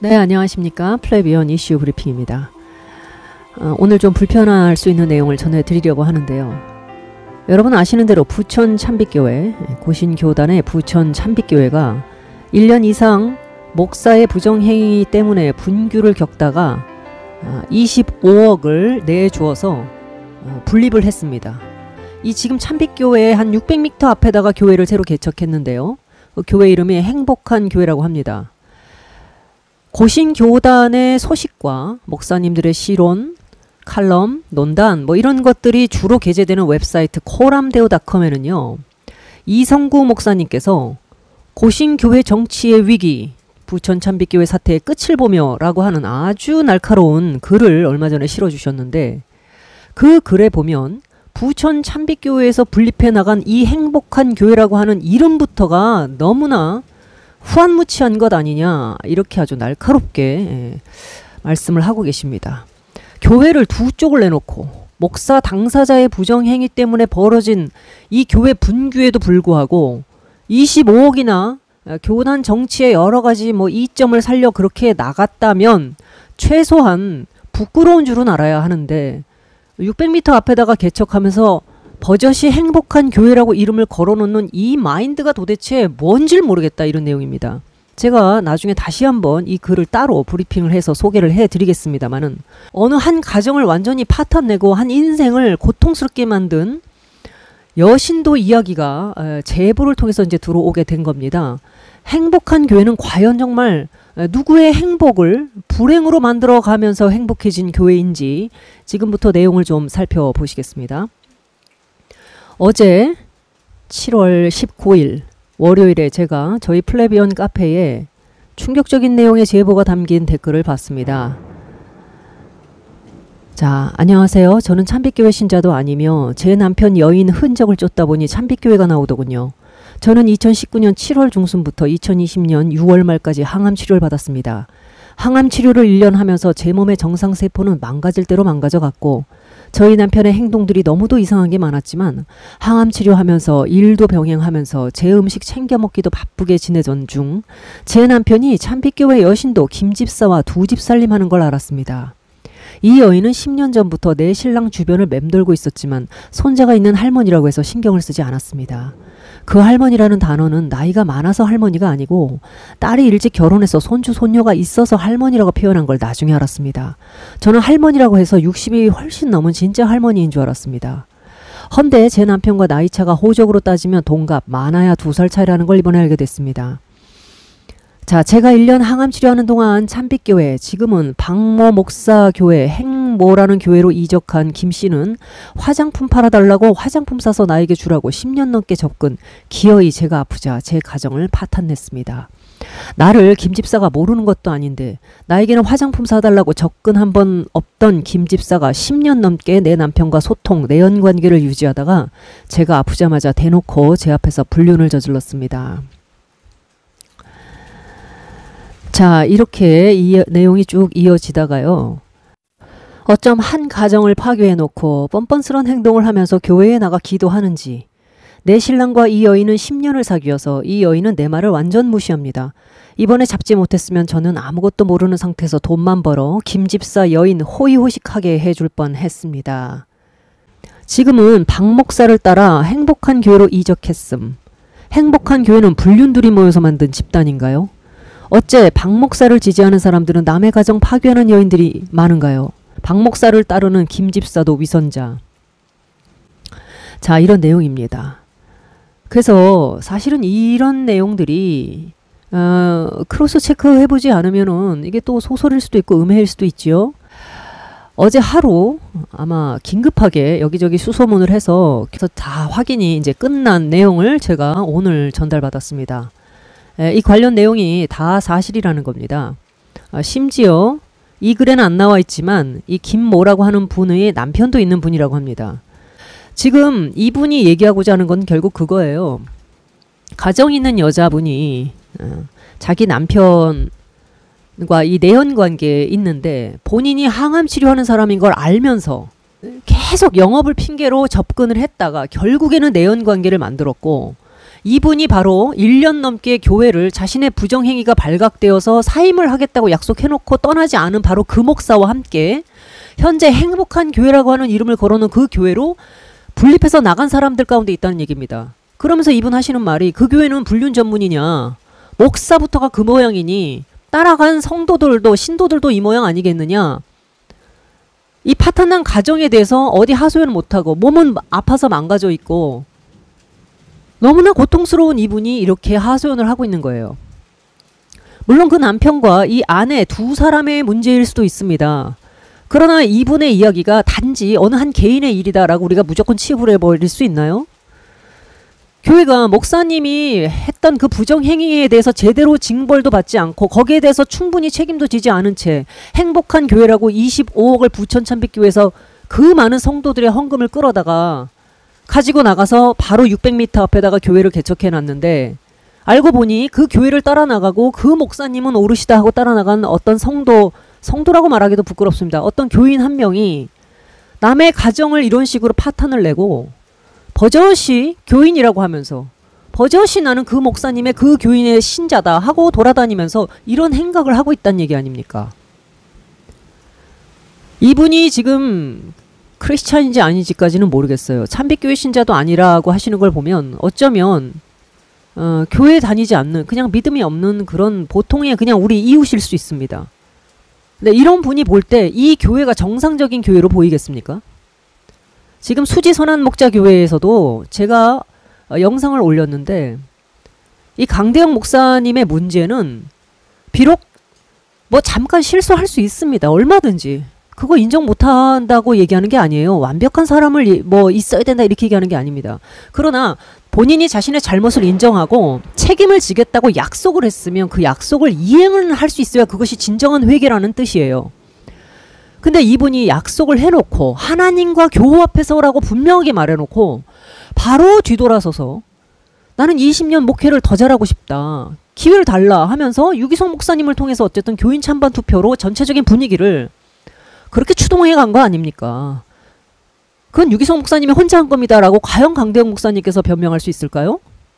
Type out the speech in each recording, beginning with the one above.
네, 안녕하십니까. 플래비언 이슈 브리핑입니다. 오늘 좀 불편할 수 있는 내용을 전해드리려고 하는데요. 여러분 아시는 대로 부천 참빛교회, 고신교단의 부천 참빛교회가 1년 이상 목사의 부정행위 때문에 분규를 겪다가 25억을 내주어서 분립을 했습니다. 이 지금 참빛교회의 한 600m 앞에다가 교회를 새로 개척했는데요. 그 교회 이름이 행복한 교회라고 합니다. 고신교단의 소식과 목사님들의 시론, 칼럼, 논단 이런 것들이 주로 게재되는 웹사이트 코람데오.com에는요. 이성구 목사님께서 고신교회 정치의 위기, 부천 참빛교회 사태의 끝을 보며 라고 하는 아주 날카로운 글을 얼마 전에 실어주셨는데, 그 글에 보면 부천 참빛교회에서 분립해 나간 이 행복한 교회라고 하는 이름부터가 너무나 후한무치한 것 아니냐, 이렇게 아주 날카롭게 말씀을 하고 계십니다. 교회를 두 쪽을 내놓고 목사 당사자의 부정행위 때문에 벌어진 이 교회 분규에도 불구하고 25억이나 교단 정치에 여러가지 이점을 살려 그렇게 나갔다면 최소한 부끄러운 줄은 알아야 하는데, 600m 앞에다가 개척하면서 버젓이 행복한 교회라고 이름을 걸어놓는 이 마인드가 도대체 뭔지를 모르겠다, 이런 내용입니다. 제가 나중에 다시 한번 이 글을 따로 브리핑을 해서 소개를 해드리겠습니다만은, 어느 한 가정을 완전히 파탄내고 한 인생을 고통스럽게 만든 여신도 이야기가 제보를 통해서 이제 들어오게 된 겁니다. 행복한 교회는 과연 정말 누구의 행복을 불행으로 만들어 가면서 행복해진 교회인지 지금부터 내용을 좀 살펴보시겠습니다. 어제 7월 19일 월요일에 제가 저희 플래비언 카페에 충격적인 내용의 제보가 담긴 댓글을 봤습니다. 자, 안녕하세요. 저는 참빛교회 신자도 아니며 제 남편 여인 흔적을 쫓다 보니 참빛교회가 나오더군요. 저는 2019년 7월 중순부터 2020년 6월 말까지 항암 치료를 받았습니다. 항암 치료를 1년 하면서 제 몸의 정상세포는 망가질 대로 망가져갔고, 저희 남편의 행동들이 너무도 이상한 게 많았지만 항암 치료하면서 일도 병행하면서 제 음식 챙겨 먹기도 바쁘게 지내던 중 제 남편이 참빛교회 여신도 김집사와 두 집 살림하는 걸 알았습니다. 이 여인은 10년 전부터 내 신랑 주변을 맴돌고 있었지만 손자가 있는 할머니라고 해서 신경을 쓰지 않았습니다. 그 할머니라는 단어는 나이가 많아서 할머니가 아니고 딸이 일찍 결혼해서 손주 손녀가 있어서 할머니라고 표현한 걸 나중에 알았습니다. 저는 할머니라고 해서 60이 훨씬 넘은 진짜 할머니인 줄 알았습니다. 헌데 제 남편과 나이차가 호적으로 따지면 동갑, 많아야 2살 차이라는 걸 이번에 알게 됐습니다. 자, 제가 1년 항암 치료하는 동안 참빛교회, 지금은 박모 목사교회 행모라는 교회로 이적한 김씨는 화장품 팔아달라고 화장품 사서 나에게 주라고 10년 넘게 접근, 기어이 제가 아프자 제 가정을 파탄냈습니다. 나를 김집사가 모르는 것도 아닌데 나에게는 화장품 사달라고 접근 한 번 없던 김집사가 10년 넘게 내 남편과 소통, 내연관계를 유지하다가 제가 아프자마자 대놓고 제 앞에서 불륜을 저질렀습니다. 자, 이렇게 이 내용이 쭉 이어지다가요. 어쩜 한 가정을 파괴해놓고 뻔뻔스런 행동을 하면서 교회에 나가 기도하는지. 내 신랑과 이 여인은 10년을 사귀어서 이 여인은 내 말을 완전 무시합니다. 이번에 잡지 못했으면 저는 아무것도 모르는 상태에서 돈만 벌어 김집사 여인 호의호식하게 해줄 뻔했습니다. 지금은 박 목사를 따라 행복한 교회로 이적했음. 행복한 교회는 불륜들이 모여서 만든 집단인가요? 어째 박 목사를 지지하는 사람들은 남의 가정 파괴하는 여인들이 많은가요? 박 목사를 따르는 김집사도 위선자. 자, 이런 내용입니다. 그래서 사실은 이런 내용들이 크로스 체크해보지 않으면은 이게 또 소설일 수도 있고 음해일 수도 있지요. 어제 하루 아마 긴급하게 여기저기 수소문을 해서 다 확인이 이제 끝난 내용을 제가 오늘 전달받았습니다. 이 관련 내용이 다 사실이라는 겁니다. 심지어 이 글에는 안 나와 있지만 이 김모라고 하는 분의 남편도 있는 분이라고 합니다. 지금 이분이 얘기하고자 하는 건 결국 그거예요. 가정 있는 여자분이 자기 남편과 이 내연관계에 있는데 본인이 항암 치료하는 사람인 걸 알면서 계속 영업을 핑계로 접근을 했다가 결국에는 내연관계를 만들었고, 이분이 바로 1년 넘게 교회를 자신의 부정행위가 발각되어서 사임을 하겠다고 약속해놓고 떠나지 않은 바로 그 목사와 함께 현재 행복한 교회라고 하는 이름을 걸어놓은 그 교회로 분립해서 나간 사람들 가운데 있다는 얘기입니다. 그러면서 이분 하시는 말이 그 교회는 불륜 전문이냐, 목사부터가 그 모양이니 따라간 성도들도 신도들도 이 모양 아니겠느냐. 이 파탄난 가정에 대해서 어디 하소연 못하고 몸은 아파서 망가져 있고 너무나 고통스러운 이분이 이렇게 하소연을 하고 있는 거예요. 물론 그 남편과 이 아내 두 사람의 문제일 수도 있습니다. 그러나 이분의 이야기가 단지 어느 한 개인의 일이다라고 우리가 무조건 치부를 해버릴 수 있나요? 교회가 목사님이 했던 그 부정행위에 대해서 제대로 징벌도 받지 않고 거기에 대해서 충분히 책임도 지지 않은 채 행복한 교회라고 25억을 부천 참빛교회에서 그 많은 성도들의 헌금을 끌어다가 가지고 나가서 바로 600m 앞에다가 교회를 개척해놨는데 알고 보니 그 교회를 따라 나가고 그 목사님은 오르시다 하고 따라 나간 어떤 성도라고 말하기도 부끄럽습니다. 어떤 교인 한 명이 남의 가정을 이런 식으로 파탄을 내고 버젓이 교인이라고 하면서 버젓이 나는 그 목사님의 그 교인의 신자다 하고 돌아다니면서 이런 행각을 하고 있다는 얘기 아닙니까? 이분이 지금 크리스찬인지 아닌지까지는 모르겠어요. 참빛교회 신자도 아니라고 하시는 걸 보면 어쩌면 교회 다니지 않는 그냥 믿음이 없는 그런 보통의 그냥 우리 이웃일 수 있습니다. 근데 이런 분이 볼 때 이 교회가 정상적인 교회로 보이겠습니까? 지금 수지 선한 목자 교회에서도 제가 영상을 올렸는데 이 강대영 목사님의 문제는 비록 뭐 잠깐 실수할 수 있습니다. 얼마든지. 그거 인정 못한다고 얘기하는 게 아니에요. 완벽한 사람을 뭐 있어야 된다 이렇게 얘기하는 게 아닙니다. 그러나 본인이 자신의 잘못을 인정하고 책임을 지겠다고 약속을 했으면 그 약속을 이행을 할 수 있어야 그것이 진정한 회개라는 뜻이에요. 근데 이분이 약속을 해놓고 하나님과 교합해서라고 분명하게 말해놓고 바로 뒤돌아서서 나는 20년 목회를 더 잘하고 싶다. 기회를 달라 하면서 유기성 목사님을 통해서 어쨌든 교인 찬반 투표로 전체적인 분위기를 그렇게 추동해 간 거 아닙니까? 그건 유기성 목사님이 혼자 한 겁니다라고 과연 강대영 목사님께서 변명할 수 있을까요?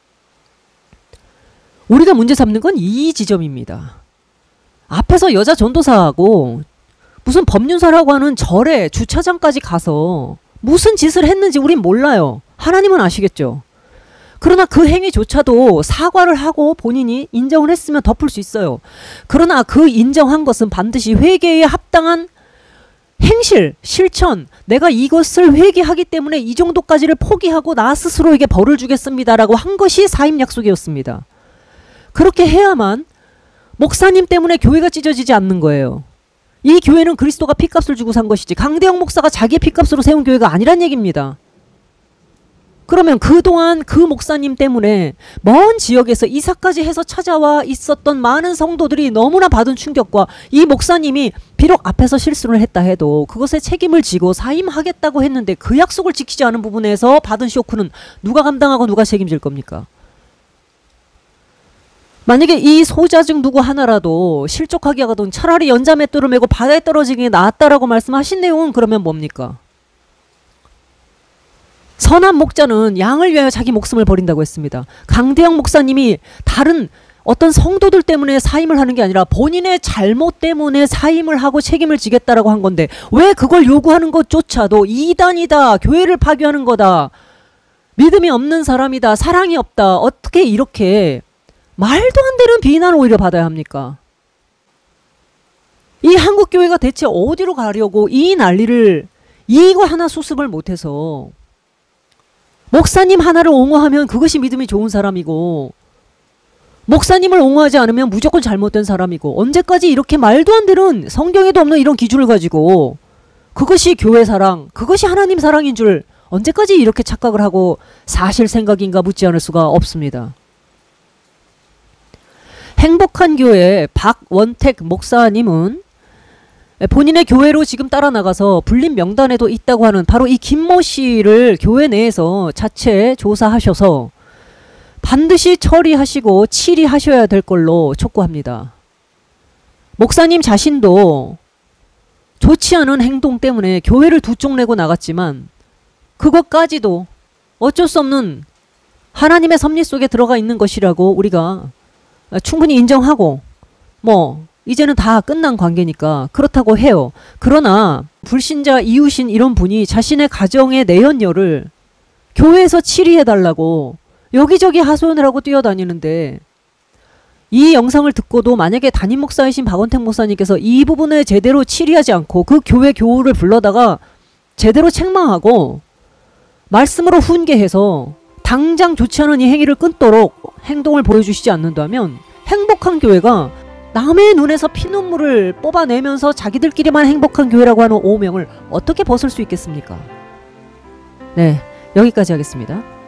우리가 문제 삼는 건 이 지점입니다. 앞에서 여자 전도사하고 무슨 법륜사라고 하는 절에 주차장까지 가서 무슨 짓을 했는지 우린 몰라요. 하나님은 아시겠죠. 그러나 그 행위조차도 사과를 하고 본인이 인정을 했으면 덮을 수 있어요. 그러나 그 인정한 것은 반드시 회개에 합당한 행실, 실천, 내가 이것을 회개하기 때문에 이 정도까지를 포기하고 나 스스로에게 벌을 주겠습니다라고 한 것이 사임 약속이었습니다. 그렇게 해야만 목사님 때문에 교회가 찢어지지 않는 거예요. 이 교회는 그리스도가 피값을 주고 산 것이지 강대영 목사가 자기의 피값으로 세운 교회가 아니란 얘기입니다. 그러면 그동안 그 목사님 때문에 먼 지역에서 이사까지 해서 찾아와 있었던 많은 성도들이 너무나 받은 충격과 이 목사님이 비록 앞에서 실수를 했다 해도 그것에 책임을 지고 사임하겠다고 했는데 그 약속을 지키지 않은 부분에서 받은 쇼크는 누가 감당하고 누가 책임질 겁니까? 만약에 이 소자 중 누구 하나라도 실족하게 하거든 차라리 연자맷돌을 메고 바다에 떨어지는 게 낫다라고 말씀하신 내용은 그러면 뭡니까? 선한 목자는 양을 위하여 자기 목숨을 버린다고 했습니다. 강대영 목사님이 다른 어떤 성도들 때문에 사임을 하는 게 아니라 본인의 잘못 때문에 사임을 하고 책임을 지겠다라고 한 건데 왜 그걸 요구하는 것조차도 이단이다, 교회를 파괴하는 거다, 믿음이 없는 사람이다, 사랑이 없다, 어떻게 이렇게 말도 안 되는 비난을 오히려 받아야 합니까? 이 한국교회가 대체 어디로 가려고 이 난리를 이거 하나 수습을 못해서 목사님 하나를 옹호하면 그것이 믿음이 좋은 사람이고 목사님을 옹호하지 않으면 무조건 잘못된 사람이고 언제까지 이렇게 말도 안 되는 성경에도 없는 이런 기준을 가지고 그것이 교회 사랑, 그것이 하나님 사랑인 줄 언제까지 이렇게 착각을 하고 사실 생각인가 묻지 않을 수가 없습니다. 행복한 교회 박원택 목사님은 본인의 교회로 지금 따라 나가서 불림 명단에도 있다고 하는 바로 이 김모 씨를 교회 내에서 자체 조사하셔서 반드시 처리하시고 치리하셔야 될 걸로 촉구합니다. 목사님 자신도 좋지 않은 행동 때문에 교회를 두 쪽 내고 나갔지만 그것까지도 어쩔 수 없는 하나님의 섭리 속에 들어가 있는 것이라고 우리가 충분히 인정하고 뭐 이제는 다 끝난 관계니까 그렇다고 해요. 그러나 불신자 이웃인 이런 분이 자신의 가정의 내연녀를 교회에서 치리해달라고 여기저기 하소연을 하고 뛰어다니는데, 이 영상을 듣고도 만약에 담임 목사이신 박원택 목사님께서 이 부분을 제대로 치리하지 않고 그 교회 교우를 불러다가 제대로 책망하고 말씀으로 훈계해서 당장 좋지 않은 이 행위를 끊도록 행동을 보여주시지 않는다면 행복한 교회가 남의 눈에서 피눈물을 뽑아내면서 자기들끼리만 행복한 교회라고 하는 오명을 어떻게 벗을 수 있겠습니까? 네, 여기까지 하겠습니다.